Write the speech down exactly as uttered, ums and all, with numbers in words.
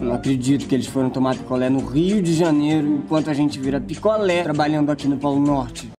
Não acredito que eles foram tomar picolé no Rio de Janeiro, enquanto a gente vira picolé trabalhando aqui no Polo Norte.